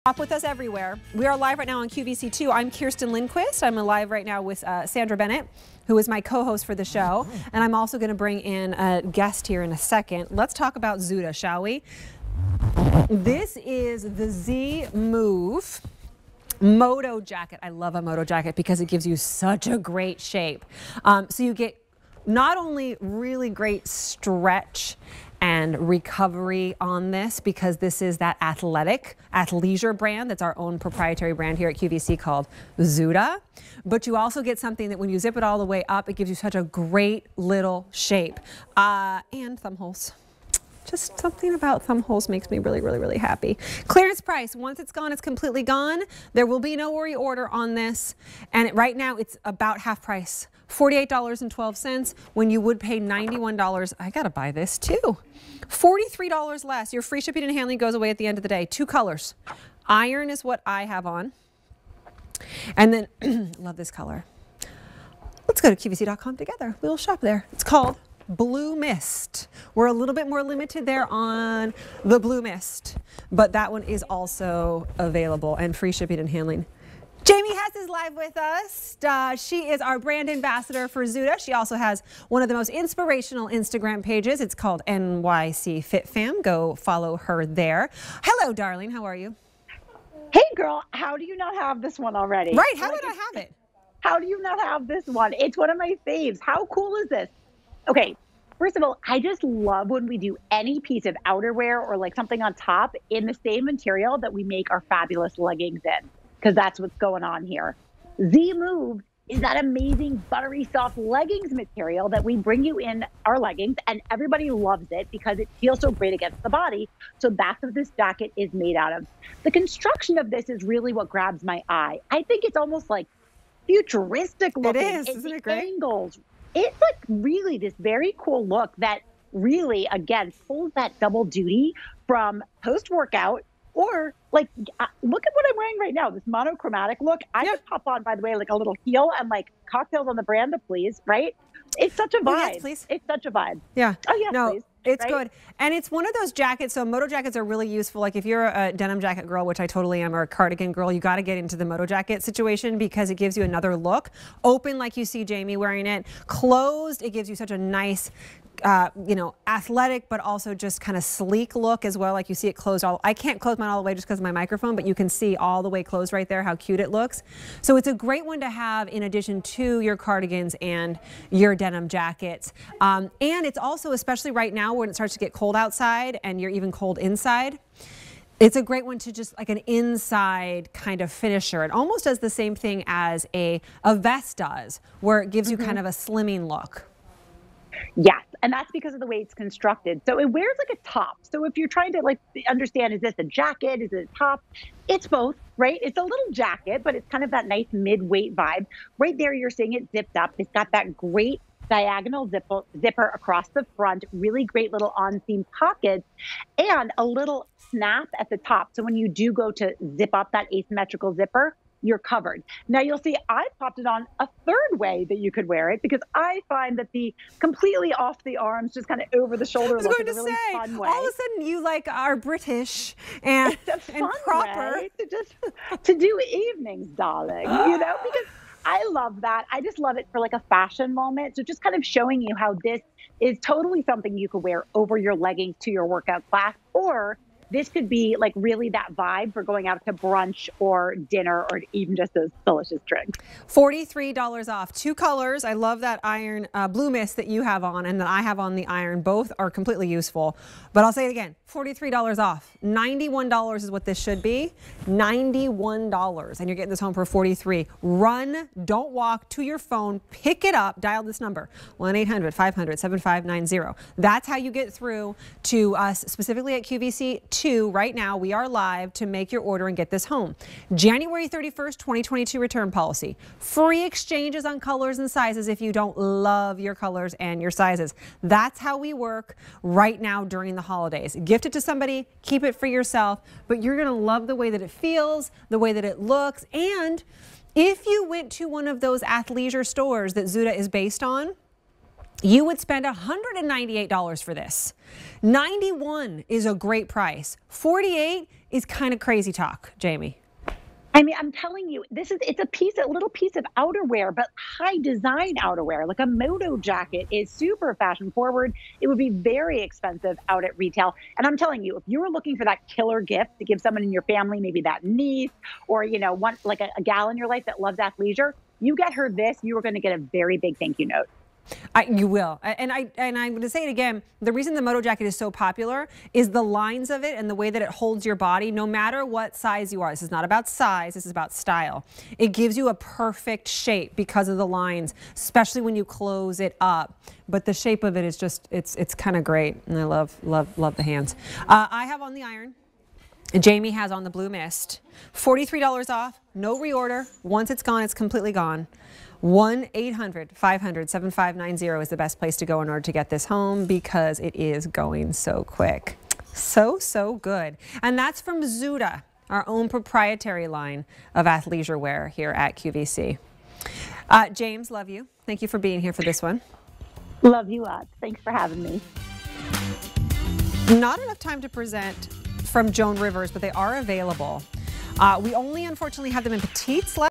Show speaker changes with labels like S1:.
S1: Shop with us everywhere. We are live right now on QVC2. I'm Kirsten Lindquist. I'm live right now with Sandra Bennett, who is my co-host for the show. And I'm also going to bring in a guest here in a second. Let's talk about Zuda, shall we? This is the Z Move Moto jacket. I love a Moto jacket because it gives you such a great shape. So you get not only really great stretch and recovery on this, because this is that athleisure brand that's our own proprietary brand here at QVC called Zuda. But you also get something that when you zip it all the way up, it gives you such a great little shape. And thumb holes. Just something about thumb holes makes me really happy. Clearance price. Once it's gone, it's completely gone. There will be no reorder on this. And right now it's about half price. $48.12 when you would pay $91. I gotta buy this too. $43 less. Your free shipping and handling goes away at the end of the day. Two colors. Iron is what I have on. And then, love this color. Let's go to QVC.com together. We'll shop there. It's called Blue Mist. We're a little bit more limited there on the Blue Mist, but that one is also available and free shipping and handling. Jamie Hess is live with us. She is our brand ambassador for Zuda. She also has one of the most inspirational Instagram pages. It's called NYC Fit Fam. Go follow her there. Hello, darling. How are you?
S2: Hey, girl. How do you not have this one already?
S1: Right. How did I have it?
S2: How do you not have this one? It's one of my faves. How cool is this? Okay. First of all, I just love when we do any piece of outerwear or like something on top in the same material that we make our fabulous leggings in, because that's what's going on here. Z Move is that amazing buttery soft leggings material that we bring you in our leggings, and everybody loves it because it feels so great against the body. So that's what this jacket is made out of. The construction of this is really what grabs my eye. I think it's almost like futuristic looking.
S1: It is, isn't it great?
S2: Angles. It's like really this very cool look that really, again, pulls that double duty from post-workout. Or like, look at what I'm wearing right now, this monochromatic look. I just pop on, by the way, like a little heel and like cocktails on the veranda, please, right? It's such a vibe.
S1: Oh, yes, please.
S2: It's such a vibe.
S1: Yeah.
S2: Oh, yes,
S1: no,
S2: please.
S1: It's good. And it's one of those jackets. So Moto jackets are really useful. Like if you're a denim jacket girl, which I totally am, or a cardigan girl, you got to get into the Moto jacket situation because it gives you another look. Open, like you see Jamie wearing it. Closed, it gives you such a nice, you know, athletic, but also just kind of sleek look as well. Like you see it closed all. I can't close mine all the way just because of my microphone, but you can see all the way closed right there how cute it looks. So it's a great one to have in addition to your cardigans and your denim jackets. And it's also, especially right now when it starts to get cold outside and you're even cold inside, it's a great one to just like an inside kind of finisher. It almost does the same thing as a vest does, where it gives you kind of a slimming look.
S2: Yes, and that's because of the way it's constructed. So it wears like a top. So if you're trying to like understand, is this a jacket? Is it a top? It's both, right? It's a little jacket, but it's kind of that nice mid-weight vibe. Right there, you're seeing it zipped up. It's got that great diagonal zipper across the front, really great little on-seam pockets, and a little snap at the top. So when you do go to zip up that asymmetrical zipper, you're covered. Now you'll see I popped it on a third way that you could wear it, because I find that the completely off the arms, just kind of over the shoulder look is a really fun way.
S1: All of a sudden you like are British and, proper.
S2: Way to do evenings, darling, you know, because I love that. I just love it for like a fashion moment. So just kind of showing you how this is totally something you could wear over your leggings to your workout class, or this could be like really that vibe for going out to brunch or dinner or even just those delicious drinks.
S1: $43 off. Two colors. I love that iron Blue Mist that you have on and that I have on the iron. Both are completely useful. But I'll say it again, $43 off. $91 is what this should be. $91. And you're getting this home for $43. Run, don't walk to your phone. Pick it up. Dial this number, 1-800-500-7590. That's how you get through to us specifically at QVC2. Right now, we are live to make your order and get this home. January 31st, 2022 return policy. Free exchanges on colors and sizes if you don't love your colors and your sizes. That's how we work right now during the holidays. Gift it to somebody, keep it for yourself, but you're going to love the way that it feels, the way that it looks, and if you went to one of those athleisure stores that Zuda is based on, you would spend $198 for this. $91 is a great price. $48 is kind of crazy talk, Jamie.
S2: I mean, I'm telling you, it's a little piece of outerwear, but high design outerwear. Like a Moto jacket is super fashion forward. It would be very expensive out at retail. And I'm telling you, if you were looking for that killer gift to give someone in your family, maybe that niece, or one like a gal in your life that loves athleisure, you get her this, you are going to get a very big thank you note.
S1: You will. And I'm going to say it again. The reason the Moto jacket is so popular is the lines of it and the way that it holds your body, no matter what size you are. This is not about size. This is about style. It gives you a perfect shape because of the lines, especially when you close it up. But the shape of it is just, it's kind of great. And I love the hands. I have on the iron. Jamie has on the Blue Mist. $43 off. No reorder. Once it's gone, it's completely gone. 1-800-500-7590 is the best place to go in order to get this home because it is going so quick. So good. And that's from Zuda, our own proprietary line of athleisure wear here at QVC. James, love you. Thank you for being here for this one.
S2: Love you lots. Thanks for having me.
S1: Not enough time to present from Joan Rivers, but they are available. We only unfortunately have them in petites left.